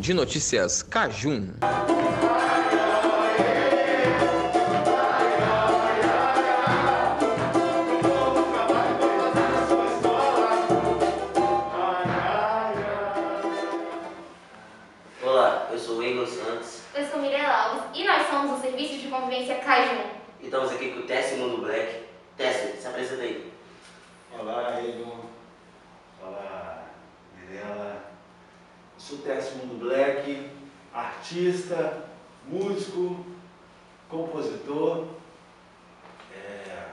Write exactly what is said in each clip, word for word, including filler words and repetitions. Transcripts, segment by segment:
de Notícias Cajun. Olá, eu sou o Igor Santos. Eu sou Mirella Alves e nós somos o Serviço de Convivência Cajun. E estamos aqui com o Tessio Mundo Black. Tessio, se apresenta aí. Olá, Igor. Olá, Mirella. Eu sou Tessio Mundo Black, artista, músico, compositor. É,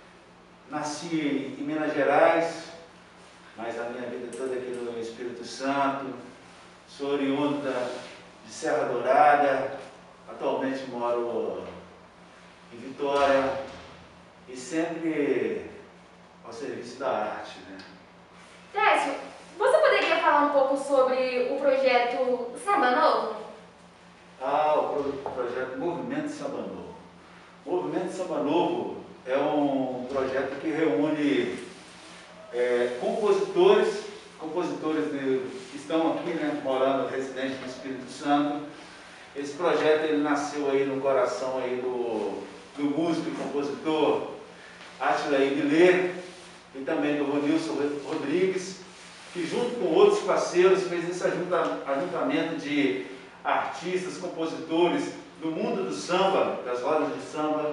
nasci em Minas Gerais, mas a minha vida toda aqui no Espírito Santo. Sou oriundo de Serra Dourada. Atualmente moro em Vitória e sempre ao serviço da arte, né? Tessio, você poderia falar um pouco sobre o projeto Samba Novo? Ah, o pro- projeto Movimento Samba Novo. O Movimento Samba Novo é um projeto que reúne é, compositores, compositores de, que estão aqui, né, morando, residentes do Espírito Santo. Esse projeto ele nasceu aí no coração aí do, do músico e compositor Átila Aguilera e também do Ronilson Rodrigues, que junto com outros parceiros fez esse ajunta, ajuntamento de artistas, compositores do mundo do samba, das rodas de samba,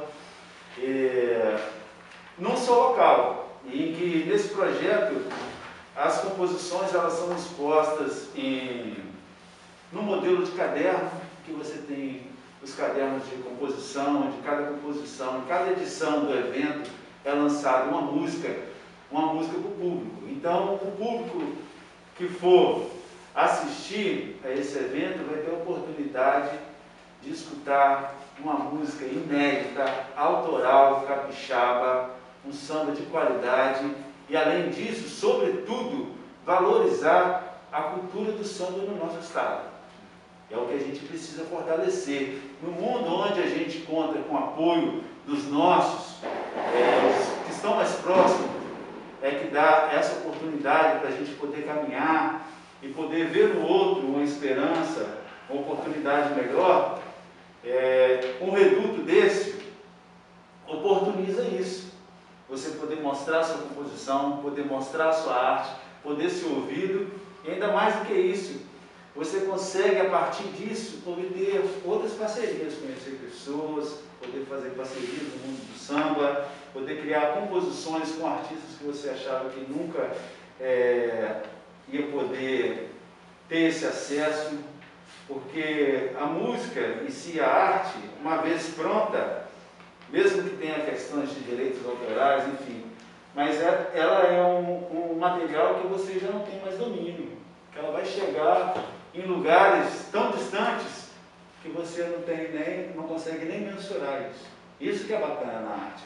e, num só local, e em que nesse projeto as composições elas são expostas em, no modelo de caderno, que você tem os cadernos de composição, de cada composição, em cada edição do evento é lançada uma música, uma música para o público. Então, o público que for assistir a esse evento vai ter a oportunidade de escutar uma música inédita, autoral, capixaba, um samba de qualidade e, além disso, sobretudo, valorizar a cultura do samba no nosso estado. É o que a gente precisa fortalecer. No mundo onde a gente conta com o apoio dos nossos, é, os que estão mais próximos, é que dá essa oportunidade para a gente poder caminhar e poder ver no outro uma esperança, uma oportunidade melhor. É, um reduto desse oportuniza isso. Você poder mostrar a sua composição, poder mostrar a sua arte, poder ser ouvido, e ainda mais do que isso, você consegue, a partir disso, obter outras parcerias, conhecer pessoas, poder fazer parcerias no mundo do samba, poder criar composições com artistas que você achava que nunca é, ia poder ter esse acesso, porque a música em si, a arte, uma vez pronta, mesmo que tenha questões de direitos autorais, enfim, mas é, ela é um, um material que você já não tem mais domínio, que ela vai chegar em lugares tão distantes que você não tem nem, não consegue nem mensurar isso. Isso que é bacana na arte.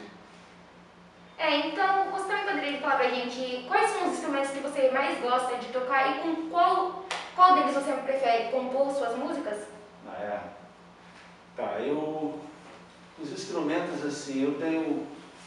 É, então você também poderia falar pra gente quais são os instrumentos que você mais gosta de tocar e com qual, qual deles você prefere compor suas músicas? Ah, é. Tá, eu... Os instrumentos, assim, eu tenho...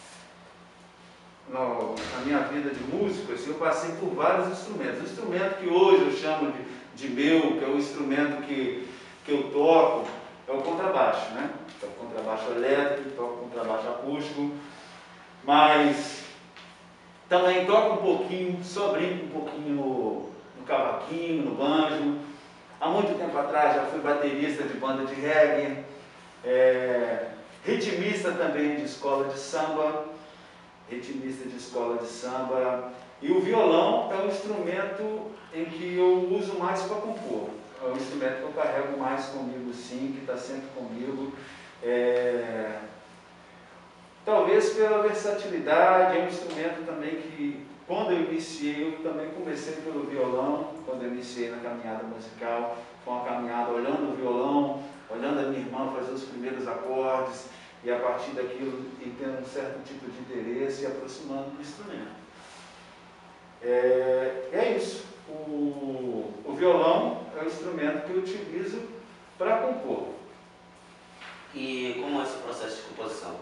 No, na minha vida de músico, assim, eu passei por vários instrumentos. O instrumento que hoje eu chamo de de meu, que é o instrumento que, que eu toco, é o contrabaixo, né? Toco contrabaixo elétrico, toco contrabaixo acústico, mas também toco um pouquinho, só brinco um pouquinho no, no cavaquinho, no banjo. Há muito tempo atrás já fui baterista de banda de reggae, é, ritmista também de escola de samba, ritmista de escola de samba. E o violão é o instrumento em que eu uso mais para compor. É um instrumento que eu carrego mais comigo, sim, que está sempre comigo. É... Talvez pela versatilidade, é um instrumento também que, quando eu iniciei, eu também comecei pelo violão, quando eu iniciei na caminhada musical, foi uma caminhada olhando o violão, olhando a minha irmã fazer os primeiros acordes, e a partir daquilo, e tendo um certo tipo de interesse, e aproximando do instrumento. É, é isso. O, o violão é o instrumento que eu utilizo para compor. E como é esse processo de composição?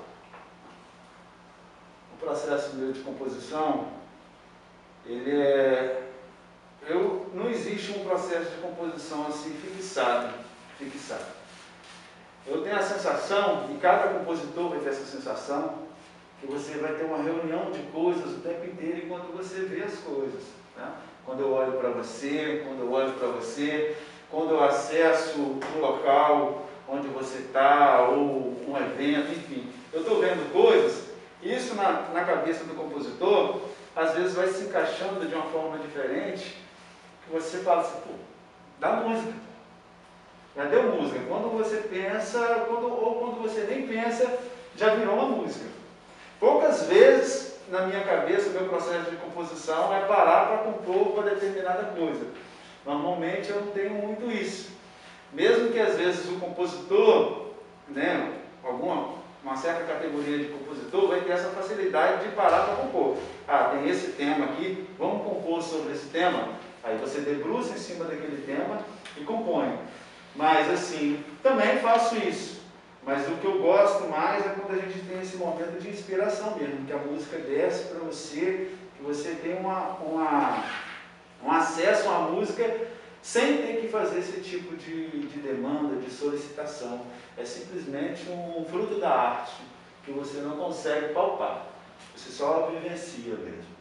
O processo meu de composição, ele é... Eu, não existe um processo de composição assim fixado, fixado. Eu tenho a sensação, e cada compositor vai ter essa sensação, que você vai ter uma reunião de coisas o tempo inteiro enquanto você vê as coisas. Né? Quando eu olho para você, quando eu olho para você, quando eu acesso o local onde você está, ou um evento, enfim. Eu estou vendo coisas, isso na, na cabeça do compositor, às vezes vai se encaixando de uma forma diferente, que você fala assim, pô, dá música. Já deu música. Quando você pensa, quando, ou quando você nem pensa, já virou uma música. Poucas vezes, na minha cabeça, o meu processo de composição é parar para compor para determinada coisa. Normalmente eu não tenho muito isso. Mesmo que às vezes o compositor, né, alguma, uma certa categoria de compositor, vai ter essa facilidade de parar para compor. Ah, tem esse tema aqui, vamos compor sobre esse tema? Aí você debruça em cima daquele tema e compõe. Mas assim, também faço isso. Mas o que eu gosto mais é quando a gente tem esse momento de inspiração mesmo, que a música desce para você, que você tem uma, uma, um acesso à música sem ter que fazer esse tipo de, de demanda, de solicitação. É simplesmente um fruto da arte, que você não consegue palpar. Você só vivencia mesmo.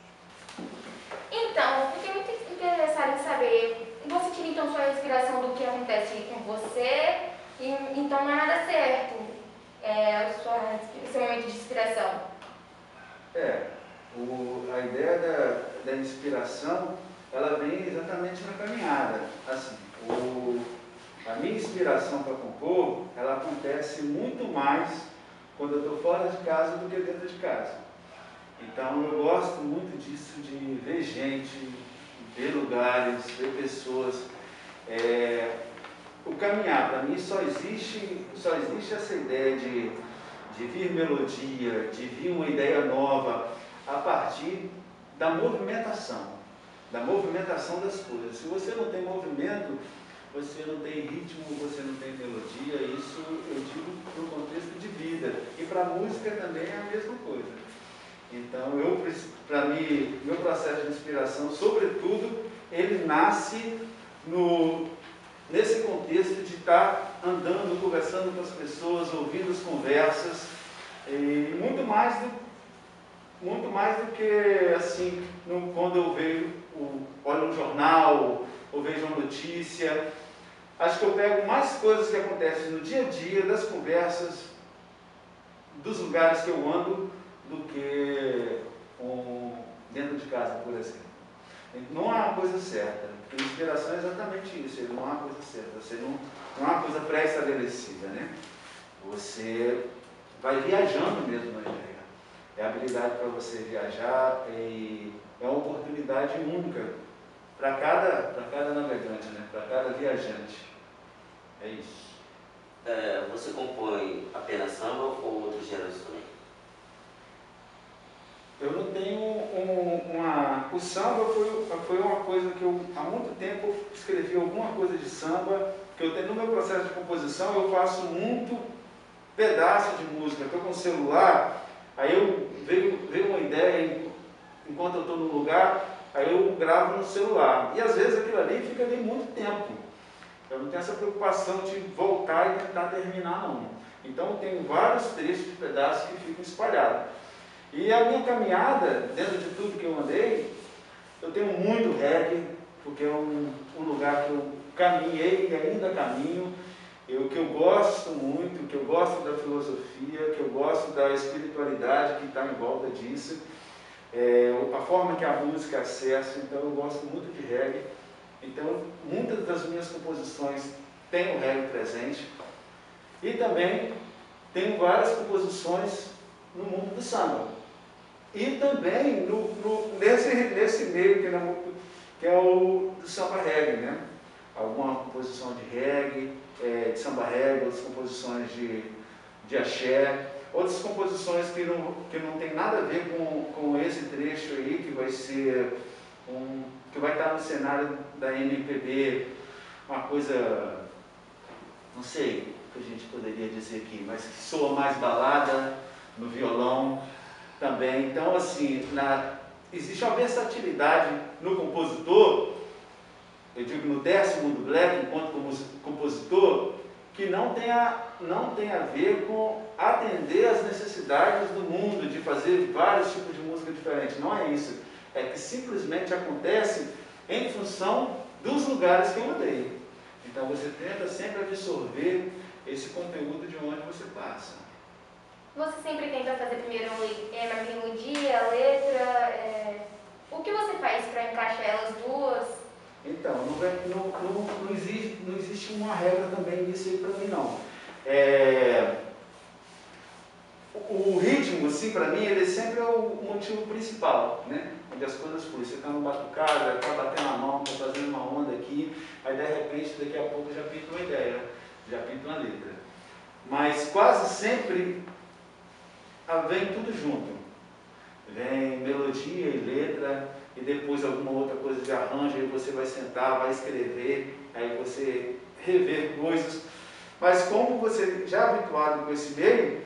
Então, fiquei muito interessada em saber, você tira então sua inspiração do que acontece com você, e, então não é nada certo, é, sua, seu momento de inspiração. É, o, a ideia da, da inspiração, ela vem exatamente na caminhada. Assim, o, a minha inspiração para compor, ela acontece muito mais quando eu estou fora de casa do que dentro de casa. Então eu gosto muito disso, de ver gente, ver lugares, ver pessoas. É, o caminhar, para mim, só existe, só existe essa ideia de, de vir melodia, de vir uma ideia nova, a partir da movimentação, da movimentação das coisas. Se você não tem movimento, você não tem ritmo, você não tem melodia. Isso eu digo para o contexto de vida. E para a música também é a mesma coisa. Então, eu, para mim, meu processo de inspiração, sobretudo, ele nasce no, nesse contexto de estar andando, conversando com as pessoas, ouvindo as conversas, e muito mais do, muito mais do que assim, no, quando eu vejo, o, olho um jornal, ou vejo uma notícia. Acho que eu pego mais coisas que acontecem no dia a dia, das conversas, dos lugares que eu ando, do que um, dentro de casa, por exemplo. Não há uma coisa certa. A inspiração é exatamente isso, não há uma coisa certa. Você não, não há uma coisa pré-estabelecida, né? Você vai viajando mesmo na ideia. É habilidade para você viajar e é uma oportunidade única para cada, para cada navegante, né? Para cada viajante. É isso. É, você compõe apenas samba ou outros gêneros também? Eu não tenho um, uma... O samba foi, foi uma coisa que eu, há muito tempo, escrevi alguma coisa de samba, que eu tenho no meu processo de composição, eu faço muito pedaço de música. Estou com o celular, aí eu veio, veio uma ideia, enquanto eu estou no lugar, aí eu gravo no celular. E às vezes aquilo ali fica ali muito tempo. Eu não tenho essa preocupação de voltar e tentar terminar, não. Então eu tenho vários trechos de pedaços que ficam espalhados. E a minha caminhada, dentro de tudo que eu andei, eu tenho muito reggae, porque é um, um lugar que eu caminhei e ainda caminho, eu, que eu gosto muito, que eu gosto da filosofia, que eu gosto da espiritualidade que está em volta disso, é, a forma que a música acessa. Então eu gosto muito de reggae. Então muitas das minhas composições têm o reggae presente. E também tenho várias composições no mundo do samba. E também no, no, nesse, nesse meio que, não, que é o do samba reggae, né? Alguma composição de reggae, é, de samba reggae, outras composições de, de axé, outras composições que não, que não tem nada a ver com, com esse trecho aí, que vai ser um, que vai estar no cenário da M P B, uma coisa, não sei o que a gente poderia dizer aqui, mas que soa mais balada no violão também. Então, assim, na, existe uma versatilidade no compositor, eu digo no Terço Mundo Black, enquanto compositor, que não tem, a, não tem a ver com atender às necessidades do mundo, de fazer vários tipos de música diferentes. Não é isso. É que simplesmente acontece em função dos lugares que eu andei. Então você tenta sempre absorver esse conteúdo de onde você passa. Você sempre tenta fazer primeiro é, na melodia, a letra, é... o que você faz para encaixar elas duas? Então, não, não, não, não, existe, não existe uma regra também nisso aí para mim, não. É, o, o ritmo, assim, para mim, ele sempre é o motivo principal, né? Onde as coisas fluem. Você está no batucada, está batendo a mão, está fazendo uma onda aqui, aí de repente, daqui a pouco já pinta uma ideia, já pinta uma letra. Mas quase sempre vem tudo junto. Vem melodia e letra, e depois alguma outra coisa de arranjo, aí você vai sentar, vai escrever, aí você rever coisas. Mas como você já é habituado com esse meio,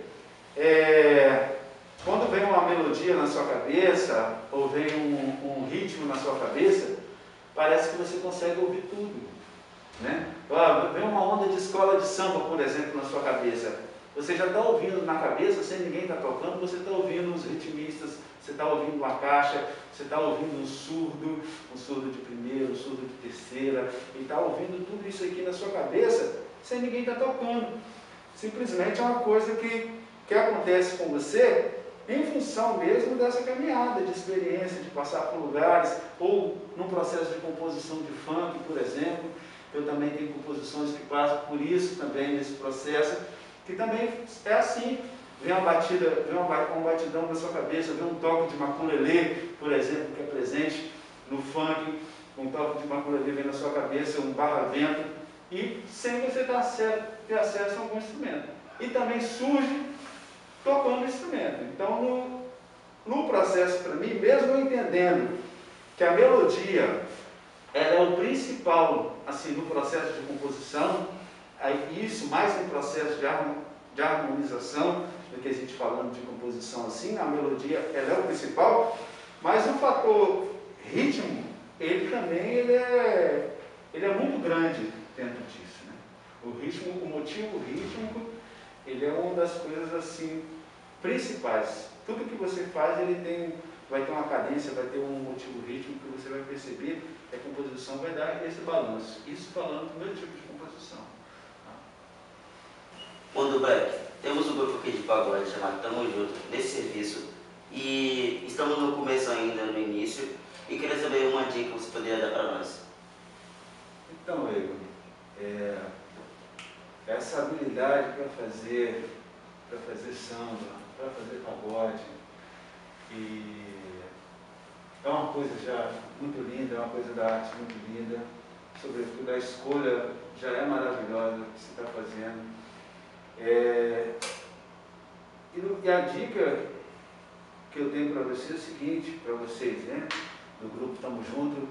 é, quando vem uma melodia na sua cabeça, ou vem um, um ritmo na sua cabeça, parece que você consegue ouvir tudo, né? Vem uma onda de escola de samba, por exemplo, na sua cabeça. Você já está ouvindo na cabeça, sem ninguém estar tocando, você está ouvindo os ritmistas, você está ouvindo uma caixa, você está ouvindo um surdo, um surdo de primeira, um surdo de terceira, e está ouvindo tudo isso aqui na sua cabeça, sem ninguém estar tocando. Simplesmente é uma coisa que, que acontece com você em função mesmo dessa caminhada de experiência, de passar por lugares, ou num processo de composição de funk, por exemplo. Eu também tenho composições que passam por isso também, nesse processo, que também é assim. Vem uma batida, vem uma, um batidão na sua cabeça, vem um toque de maculelê, por exemplo, que é presente no funk, um toque de maculelê vem na sua cabeça, um barra-vento, e sem você ter acesso, ter acesso a algum instrumento. E também surge tocando o instrumento. Então, no, no processo, para mim, mesmo eu entendendo que a melodia ela é o principal, assim, no processo de composição, aí, isso mais no processo de, harmon, de harmonização, do que a gente falando de composição assim, a melodia ela é o principal, mas o fator ritmo, ele também ele é, ele é muito grande dentro disso, né? O ritmo, o motivo rítmico, ele é uma das coisas assim principais. Tudo que você faz, ele tem, vai ter uma cadência, vai ter um motivo rítmico que você vai perceber que a composição vai dar esse balanço. Isso falando do meu tipo de composição. Mundo Black, temos um grupo aqui de pagode chamado Tamo Junto nesse serviço e estamos no começo ainda, no início, e queria saber uma dica que você poderia dar para nós. Então, Igor, é, essa habilidade para fazer, para fazer samba, para fazer pagode, e é uma coisa já muito linda, é uma coisa da arte muito linda, sobretudo a escolha já é maravilhosa que você está fazendo. É, e, e a dica que eu tenho para vocês é o seguinte, para vocês, né, do grupo Tamo Junto,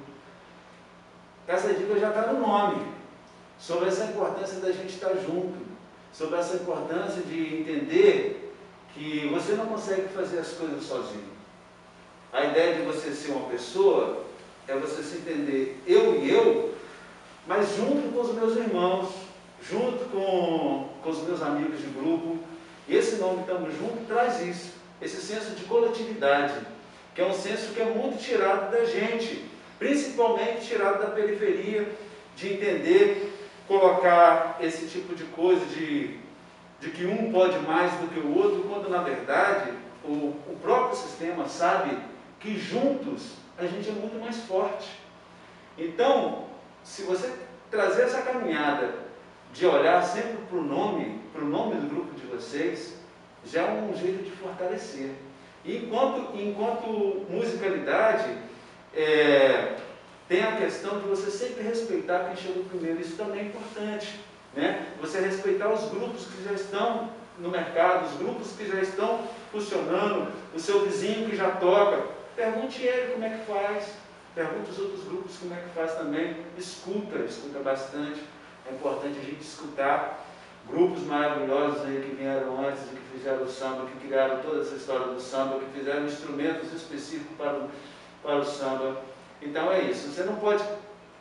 essa dica já está no nome, sobre essa importância da gente estar junto, sobre essa importância de entender que você não consegue fazer as coisas sozinho. A ideia de você ser uma pessoa é você se entender eu e eu, mas junto com os meus irmãos, junto com, com os meus amigos de grupo. E esse nome Tamo Junto traz isso, esse senso de coletividade, que é um senso que é muito tirado da gente, principalmente tirado da periferia, de entender, colocar esse tipo de coisa, de, de que um pode mais do que o outro, quando na verdade o, o próprio sistema sabe que juntos a gente é muito mais forte. Então, se você trazer essa caminhada de olhar sempre para o nome, para o nome do grupo de vocês, já é um jeito de fortalecer. E enquanto, enquanto musicalidade, é, tem a questão de você sempre respeitar quem chegou primeiro. Isso também é importante, né? Você respeitar os grupos que já estão no mercado, os grupos que já estão funcionando, o seu vizinho que já toca. Pergunte ele como é que faz, pergunte os outros grupos como é que faz também. Escuta, escuta bastante. É importante a gente escutar grupos maravilhosos aí que vieram antes e que fizeram o samba, que criaram toda essa história do samba, que fizeram instrumentos específicos para o, para o samba. Então é isso, você não pode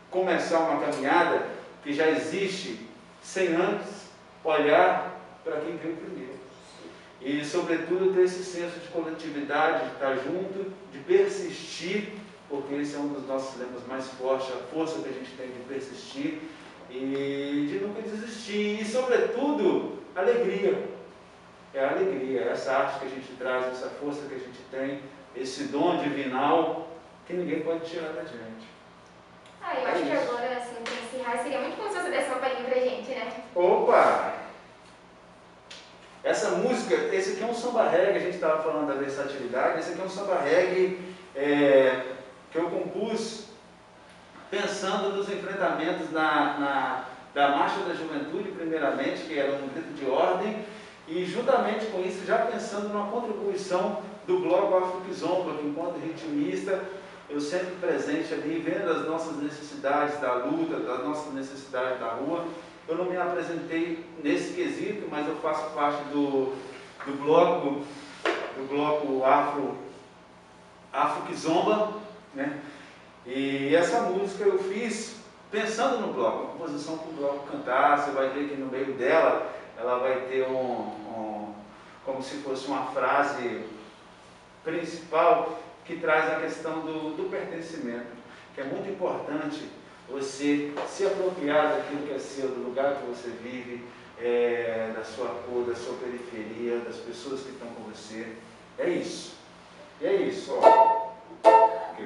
começar uma caminhada que já existe sem antes olhar para quem veio primeiro. E, sobretudo, ter esse senso de coletividade, de estar junto, de persistir, porque esse é um dos nossos lemas mais fortes, a força que a gente tem de persistir e de nunca desistir. E, sobretudo, alegria. É a alegria, é essa arte que a gente traz, essa força que a gente tem, esse dom divinal que ninguém pode tirar da gente. Ah, eu É acho que isso. agora, assim, para encerrar, seria muito bom se você desse uma palhinha pra gente, né? Opa! Essa música, esse aqui é um samba reggae, a gente estava falando da versatilidade, esse aqui é um samba reggae é, que eu compus pensando nos enfrentamentos na, na, da Marcha da Juventude, primeiramente, que era um grito de ordem, e juntamente com isso, já pensando numa contribuição do Bloco Afro Kizomba, que enquanto ritmista, eu sempre presente ali, vendo as nossas necessidades da luta, das nossas necessidades da rua. Eu não me apresentei nesse quesito, mas eu faço parte do, do bloco, do bloco Afro, Afro Kizomba, né? E essa música eu fiz pensando no bloco, uma composição para o bloco cantar. Você vai ver que no meio dela, ela vai ter um, um como se fosse uma frase principal que traz a questão do, do pertencimento, que é muito importante você se apropriar daquilo que é seu, do lugar que você vive, é, da sua cor, da sua periferia, das pessoas que estão com você. É isso. E é isso, ó. Aqui.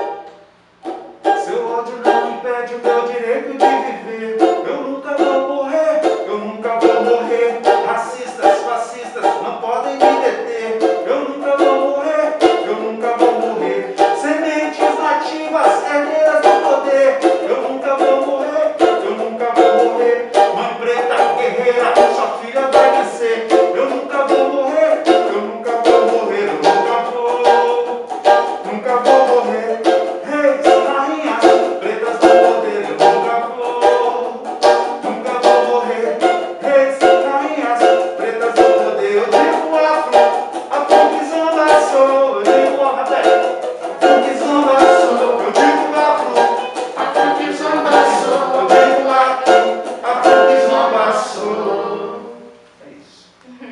Seu ódio não impede o meu direito de viver. Eu nunca vou morrer, eu nunca vou morrer. Racistas, fascistas não podem me deter. Eu nunca vou morrer, eu nunca vou morrer. Sementes nativas, herdeiras do poder. Eu nunca vou morrer, eu nunca vou morrer. Mãe preta, guerreira, sua filha vai nascer. Eu nunca vou morrer, eu nunca vou morrer. Eu nunca vou, nunca vou morrer. Reis, rainhas, pretas do poder. Eu nunca vou, nunca vou morrer. Reis, rainhas, pretas do poder. Eu digo afro, afro Kizomba sou. Eu digo até, afro Kizomba sou. Eu digo afro, afro Kizomba sou. Eu digo afro, afro Kizomba sou. É isso.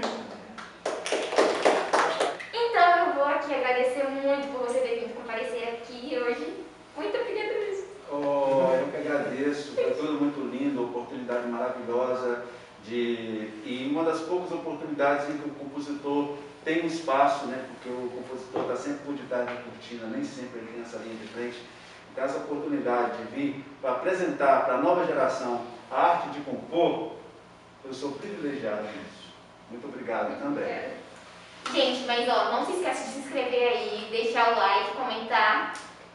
Então eu vou aqui agradecer muito por você ter vindo comparecer aqui hoje. Muito obrigada mesmo. Oh, eu que agradeço, foi tudo muito lindo, oportunidade maravilhosa de, e uma das poucas oportunidades em que o compositor tem um espaço, né, porque o compositor está sempre por detrás da cortina, nem sempre ele tem essa linha de frente. Então essa oportunidade de vir para apresentar para a nova geração a arte de compor, eu sou privilegiado nisso. Muito obrigado também. Gente, mas ó, não se esqueça de se inscrever aí, deixar o like, comentar.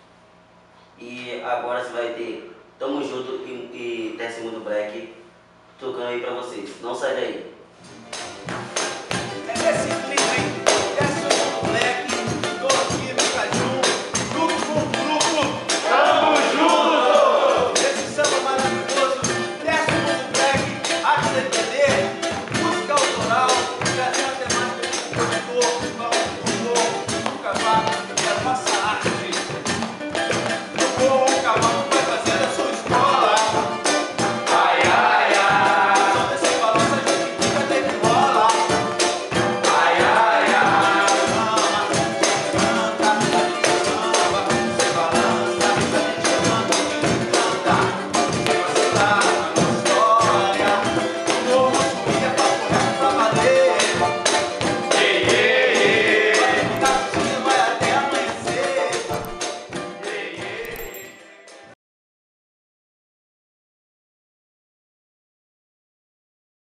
E agora você vai ter Tamo Junto e, e Décimo do Black tocando aí pra vocês. Não sai daí.